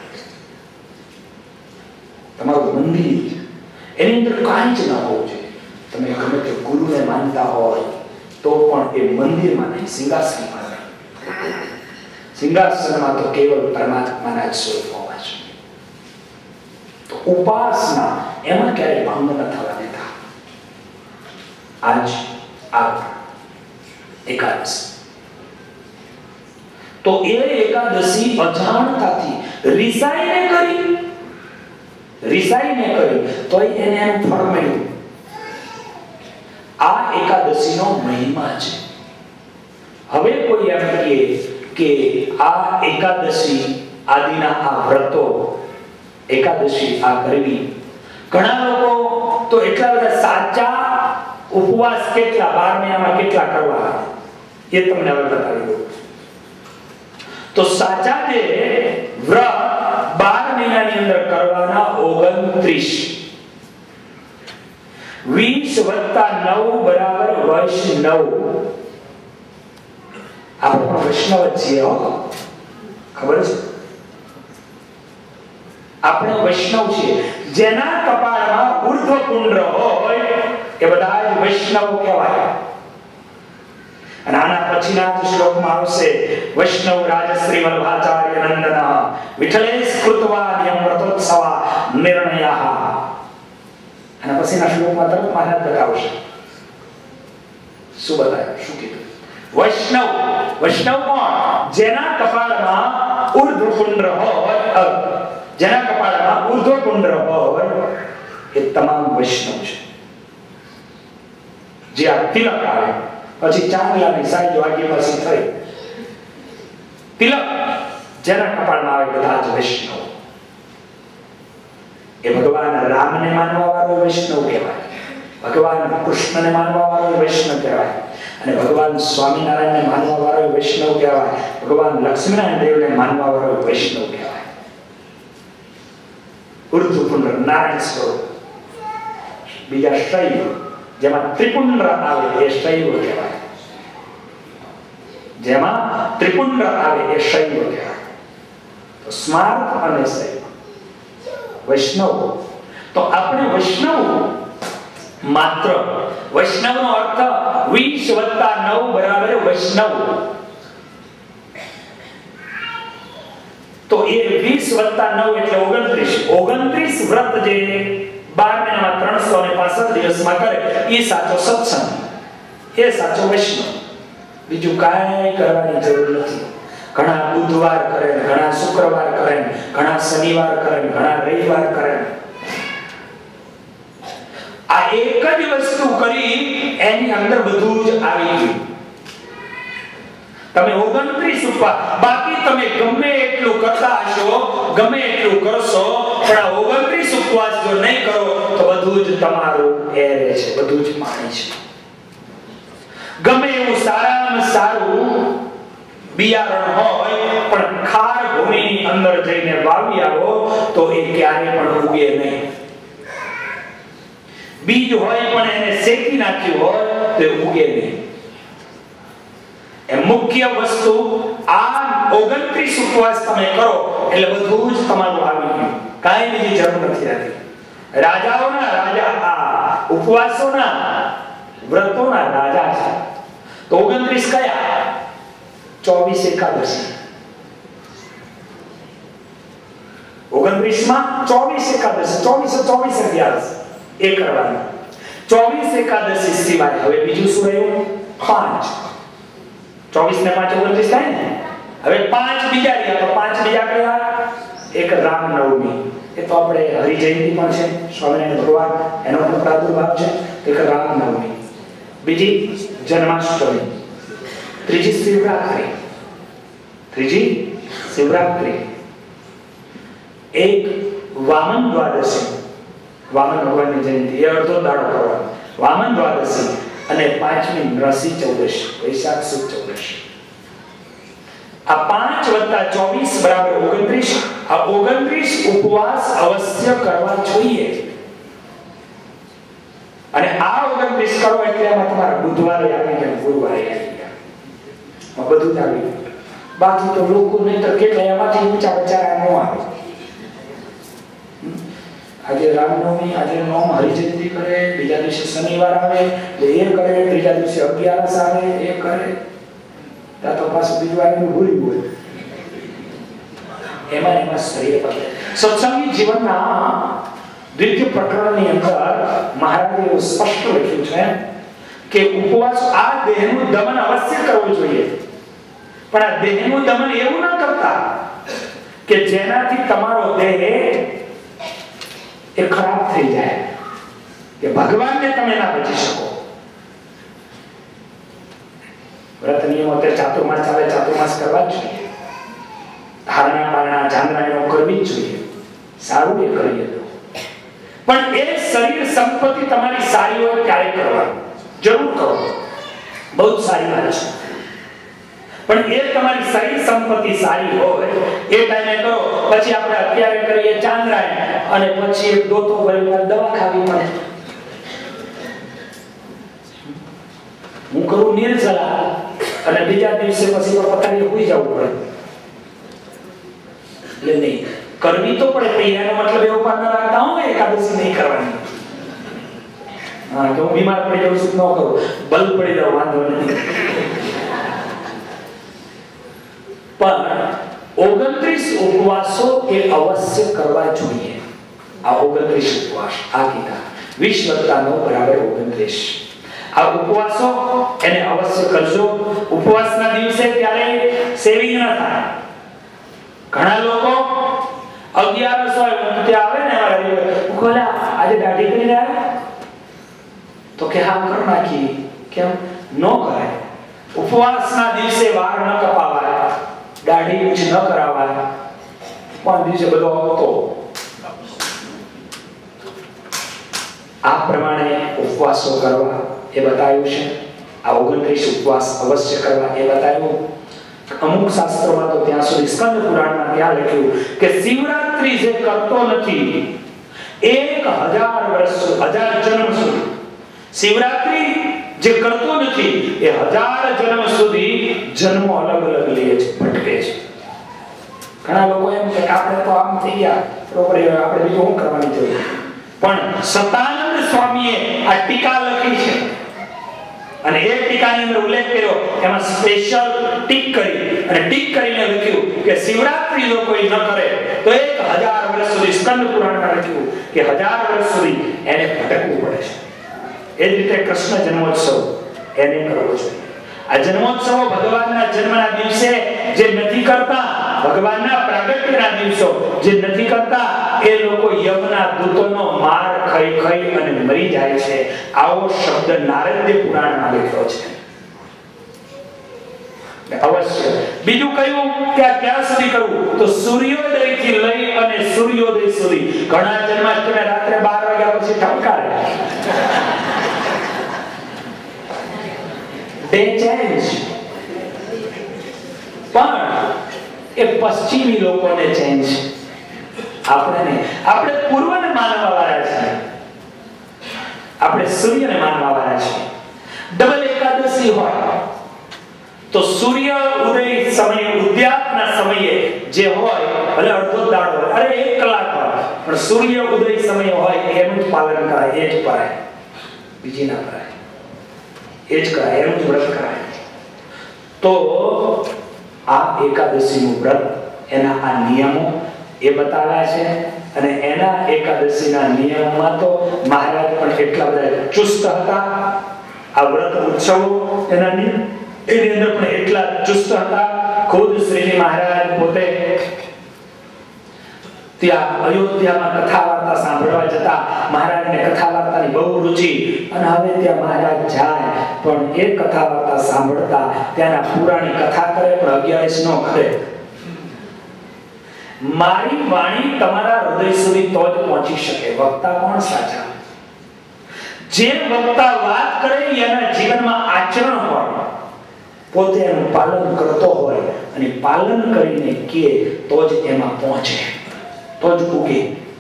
તમારું મંદિર એની અંદર કાંઈ જ ન હોવું જોઈએ. તમે ગમે તે ગુરુને માનતા હોય તો પણ એ મંદિરમાં નહીં, સિંહાસનમાં નહીં. સિંહાસનમાં તો કેવળ પરમાત્માના જ સ્વરૂપ હોવા જોઈએ. તો ઉપાસના એમાં ક્યારેય ભંગ ન થવા દેતા. આજ આ એકાદશી, તો એ એકાદશી અજાણતાથી રિસાઈને કરી તો એને એનું ફળ મળ્યું. આ એકાદશીનો મહિમા છે. હવે કોઈ એમ કહે કે આ એકાદશી આદિના આ વ્રતો, એકાદશી આ કરવી, ઘણા લોકો તો એટલા બધા સાચા ઉપવાસ કેટલા 12 મહિનામાં કેટલા કરવા, એ તમને હવે બતાવી દઉં. તો સાચા જે વ્રત 12 મહિનાની અંદર કરવાના 29, 20 + 9 = વૈષ્ણવ. આપણે વૈષ્ણવ છીએ, ખબર છે? આપણે વૈષ્ણવ છીએ. જેના કપાળમાં ઉર્ધ્વ પુંડ્ર હોય એ બધા વૈષ્ણવ કહેવાય. અને આના પછીના જ શ્લોકમાં આવશે, વૈષ્ણવ રાજશ્રી વલ્ભાચાર્ય નંદન વિઠ્ઠલેશ કૃત્વા નિયમ્રતોત્સવા નિર્ણયઃ. અને પછીના શ્લોકમાં તરત મહારાજ બતાવશે શું બતાવ્યું, શું કીધું. વૈષ્ણવ કોણ? જેના કપાળમાં ઉર્ધ્વ પુંડ્ર હોય, જેના કપાળમાં ઉર્ધ્વ પુંડ્ર હોય એ તમામ વૈષ્ણવ છે. જે આ તિલક આવે પછી ચાંદલાની સાઈજ વાગી પછી થઈ તિલક, જેના કપાળમાં આવે બધા જ વૈષ્ણવ. એ ભગવાન રામને માનવા વાળો વૈષ્ણવ કહેવાય, ભગવાન કૃષ્ણને માનવા વાળો વૈષ્ણવ કહેવાય, અને ભગવાન સ્વામિનારાયણને માનવા વાળો વૈષ્ણવ કહેવાય, ભગવાન લક્ષ્મીનારાયણ દેવને માનવા વાળો વૈષ્ણવ કહેવાય. ઉર્ધ્વ પુંડ્ર નારાયણ સ્વરૂપ. બીજા શૈવ, જેમાં ત્રિપુંડ્ર આવે એ શૈવ કહેવાય, જેમાં ત્રિપુંડ્ર આવે એ શૈવ કહેવાય. તો સ્માર્ત અને શૈવ વૈષ્ણવ. તો આપણે વૈષ્ણવ, માત્ર વૈષ્ણવનો અર્થ 20 + 9 = વૈષ્ણવ. તો એ 20 + 9 એટલે 29 વ્રત જે 12 મહિનામાં 365 દિવસમાં કરે એ સાચો સત્સંગ, એ સાચો વૈષ્ણવ. બીજું કાંઈ કરવાની જરૂર નથી. ઘણા બુધવાર કરે, ઘણા શુક્રવાર કરે, ઘણા શનિવાર કરે, ઘણા રવિવાર કરે. આ એક જ વસ્તુ કરી એની અંદર બધું જ આવી ગયું. તમે 29 ઉપવાસ, બાકી તમે ગમે એટલું કરતા હશો, ગમે એટલું કરશો, પણ આ 29 ઉપવાસ જો નહીં કરો તો બધું જ તમારું એરે છે, બધું જ પાણી છે. ગમે એવું સારામાં સારું બિયારણ હોય, પણ ખાર ભૂમિની અંદર જઈને વાવી આવો તો એ ક્યારે પણ ઉગે નહીં. બીજ હોય પણ એને શેકી નાખ્યું હોય તો એ ઉગે નહીં. એ મુખ્ય વસ્તુ આ 29 ઉપવાસ તમે કરો એટલે બધું જ તમારું આવી ગયું. કાઈ બીજી જરૂર નથી રહેતી. રાજાઓના રાજા આ ઉપવાસોના વ્રતોના રાજા છે. તો 29 કયા? 24 એકાદશી. 29 માં 24 એકાદશી, 24 એ કરવાનું. 24 એકાદશી સિવાય હવે બીજું શું રહ્યું? 5. 24 ને 5 29 થાય ને. હવે 5 બીજા રહ્યા. તો 5 બીજા કયા? એક રામનવમી, એ તો આપણે હરિજયંતિ પણ છે, સ્વામિનારાયણ ભગવાન એનો પણ પ્રાદુર્ભાવ છે. એક રામનવમી, બીજી જન્માષ્ટમી, ત્રીજી શિવરાત્રી, એક વામન દ્વાદશી, વામન ભગવાનની જયંતિ, એ અડધો દાડો કરવાનો, વામન દ્વાદશી, અને 5મી નરસિંહ ચૌદશી, વૈશાખ સુદ ચૌદશી. આ 5 + 24 = 29. આ 29 ઉપવાસ અવશ્ય કરવા જોઈએ. અને આ 29 કરો એટલે એમાં તમારા બુધવારે આવી ગયા, ગુરુવારે આવી ગયા, બધું જ આવી ગયું. બાકી તો લોકો નહીં તો કેટલા એમાંથી ઊંચા બચારા ન આવે. આજે રામનવમી, આજે નોમ હરિજયંતિ કરે, બીજા દિવસે શનિવાર આવે એટલે એ કરે, ત્રીજા દિવસે 11 આવે એ કરે, ત્યાં તો પાછું બીજું આવીને ભૂલી હોય. એમાં શરીર પર સત્સંગી જીવનના દ્વિતીય પ્રકરણની અંદર મહારાજે એવું સ્પષ્ટ લખ્યું છે કે ઉપવાસ આ દેહનું દમન અવશ્ય કરવું જોઈએ. પણ આ દેહનું દમન એવું ન કરતા કે જેનાથી તમારો દેહ એ ખરાબ થઈ જાય, કે ભગવાનને તમે ના બચી શકો. વ્રત નિયમો તે ચાતુર્માસ ચાલે, ચાતુર્માસ કરવા જ જોઈએ. ધારણા પારણા જાનરાયણો કરવી જ જોઈએ. સારું એ કરીએ તો. પણ એ શરીર સંપત્તિ તમારી સારી હોય ત્યારે કરવાનું, જરૂર કરો, બહુ જ સારી વાત છે. પણ એ તમારી શરીર સંપત્તિ સારી હોય એ ટાઈમે કરો. પછી આપણે અત્યારે કરીએ ચાંદ્રાયણ અને પછી એક દોતો ભરીને દવા ખાવી પડે. હું કરું નિર્જલા અને બીજા દિવસે પછી પથારીએ સુઈ જવું પડે. એટલે નહીં કરવી તો પડે. એનો મતલબ એવો પાર ના રાખતા હું એકાદશી નહીં કરવાની. હા, કે હું બીમાર પડી જાઉં છું, ન કરું, બલ પડી જાવ વાંધો નહીં. પણ 29 ઉપવાસો એ અવશ્ય કરવા જોઈએ. આ 29 ઉપવાસ આ કીધા 20 + 9 = 29. આ ઉપવાસો એને અવશ્ય કરજો. ઉપવાસના દિવસે ક્યારે સેવિંગ ન થાય. ઘણા લોકો 11 આવે ને અમારા આજે દાઢી કરીને આવ્યા તો કે હા કર નાખી. કેમ ન કરાય? ઉપવાસના દિવસે વાળ ન કપાવાય, દાઢી ઊંચ ન કરાવાય, પણ દિવસે બધો આવતો. આ પ્રમાણે ઉપવાસો કરવા એ બતાવ્યું છે. આ 29 ઉપવાસ અવશ્ય કરવા એ બતાવ્યું. અમુક શાસ્ત્રોમાં તો ત્યાં સુધી સ્કંદ પુરાણમાં ત્યાં લખ્યું કે શિવરાત્રી જે કરતો નથી 1000 વર્ષ 1000 જન્મ સુધી, શિવરાત્રી જે કરતો નથી એ 1000 જન્મ સુધી જન્મો અલગ અલગ લે છે, ભટકે છે. ઘણા લોકો એમ કે આપણે તો આમ થઈ ગયા બરોબર, આપણે બીજું શું કરવાની જરૂર. પણ સતાનંદ સ્વામીએ આ ટીકા લખી છે અને એ ટીકાની અંદર ઉલ્લેખ કર્યો, એમાં સ્પેશિયલ ટીક કરી અને ટીક કરીને લખ્યું કે શિવરાત્રી જો કોઈ ન કરે તો 1000 વર્ષ સુધી, સ્કંદ પુરાણમાં લખ્યું કે 1000 વર્ષ સુધી એને ભટકવું પડે છે. એ જ રીતે કૃષ્ણ જન્મોત્સવ એને કરવો જોઈએ. આ જન્મોત્સવ ભગવાનના જન્મના દિવસે જે નથી કરતા, ભગવાનના પ્રાગટ્યના દિવસો જે નથી કરતા, એ લોકો યમના દૂતોનો માર ખાઈ ખાઈ અને મરી જાય છે. આવો શબ્દ નારદીય પુરાણમાં લખ્યો છે. અવશ્ય બીજું કયું કે આ ક્યાં સુધી કરવું? તો સૂર્યોદય થી લઈ અને સૂર્યોદય સુધી. ઘણા જન્માષ્ટમી રાત્રે 12 વાગ્યા પછી ઠપકારે. Day change. પણ એ પશ્ચિમી લોકોને ચેન્જ, આપણે પૂર્વને માનવા વાળા છીએ, આપણે સૂર્યને માનવા વાળા છીએ. ડબલ એકાદશી હોય તો સૂર્ય ઉદય સમયે, ઉદ્યાપના સમયે જે હોય, ભલે અડધો દાડો હોય, અરે 1 કલાક હોય, પણ સૂર્ય ઉદય સમય હોય એનું જ પાલન કરાય, એ જ કરાય, બીજી ના કરાય, એ જ કરાય, એનું જ વ્રત કરાય. તો આ એકાદશીનું વ્રત, એના આ નિયમો એ બતાવ્યા છે. અને એના એકાદશીના નિયમોમાં તો મહારાજ પણ એટલા બધા ચુસ્ત હતા. આ વ્રત ઉત્સવો એના એની અંદર પણ એટલા ચુસ્ત હતા. ખુદ શ્રીજી મહારાજ પોતે ત્યાં અયોધ્યામાં કથા વાર્તા સાંભળવા જતા. મહારાજને કથા વાર્તાની બહુ રુચિ, અને હવે ત્યાં મહારાજ જાય પણ એ કથા વાર્તા સાંભળતા ત્યાંના પુરાણી કથા કરે પણ 11 નો કરે. મારી વાણી તમારા હૃદય સુધી તો જ પહોંચી શકે. વક્તા કોણ સાચા? જે વક્તા વાત કરે એના જીવનમાં આચરણ હોય, પોતે એનું પાલન કરતો હોય અને પાલન કરીને કે તો જ એમાં પહોંચે, તો જ ઉગે.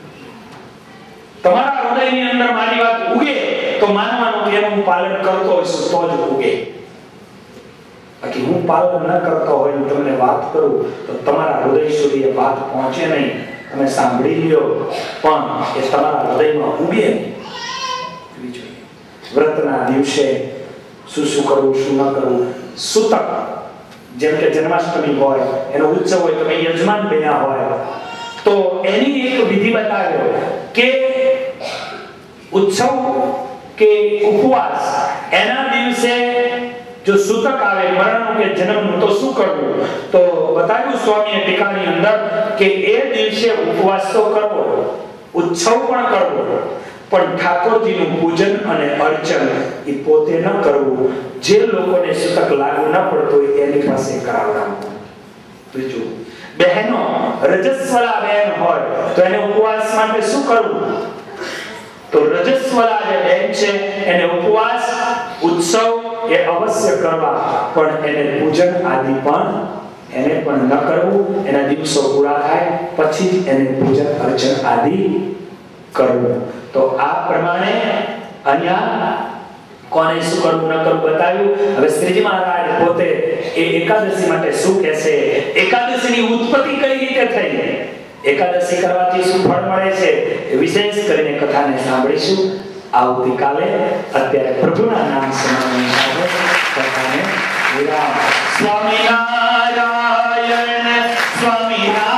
તમારા હૃદયની અંદર મારી વાત ઉગે તો માનવાનું કે એનું પાલન કરતો હોય તો જ ઉગે. બાકી હું પાલન ન કરતો હોય અને તમને વાત કરું તો તમારા હૃદય સુધી એ વાત પહોંચે નહીં. તમે સાંભળી લ્યો પણ એ તમારા હૃદયમાં ઉગે નહીં. વ્રતના દિવસે શું કરવું, શું ન કરવું. સૂતક, જેમ કે જન્માષ્ટમી હોય, એનો ઉત્સવ હોય, તમે યજમાન બન્યા હોય તો એની એક વિધિ બતાવ્યો કે ઉત્સવ કે ઉપવાસ એના દિવસે જો સૂતક આવે મરણનું કે જન્મનું તો શું કરવું. તો બતાવ્યું સ્વામીએ ટીકાની અંદર કે એ દિવસે ઉપવાસ તો કરવો, ઉત્સવ પણ કરવો, પણ ઠાકોરજીનું પૂજન અને અર્ચન એ પોતે ન કરવું. જે લોકોને સૂતક લાગુ ન પડતો હોય એની પાસે કરાવડાવવું. બીજું, બહેનો રજસ્વલા બહેન હોય તો એને ઉપવાસ માટે શું કરવું? તો રજસ્વલા જે બહેન છે એને ઉપવાસ, ઉત્સવ એ અવશ્ય કરવા, પણ એને પૂજન આદિ પણ એને પણ ન કરવું. એના દિવસો પૂરા થાય પછી જ એને પૂજન અર્ચન આદિ કરવું. તો આ પ્રમાણે અહીંયા કોને શું કરવું ન કરવું બતાવ્યું. હવે શ્રીજી મહારાજ પોતે એ એકાદશી માટે શું કહેશે, એકાદશીની ઉત્પત્તિ કઈ રીતે થઈ, એકાદશી કરવાથી શું ફળ મળે છે, એ વિશેષ કરીને કથાને સાંભળીશું આવતીકાલે. અત્યારે પ્રભુના નામ સ્મરણની સાથે કથાને વિરામ. સ્વામિનારાયણ સ્વામિનારાયણ.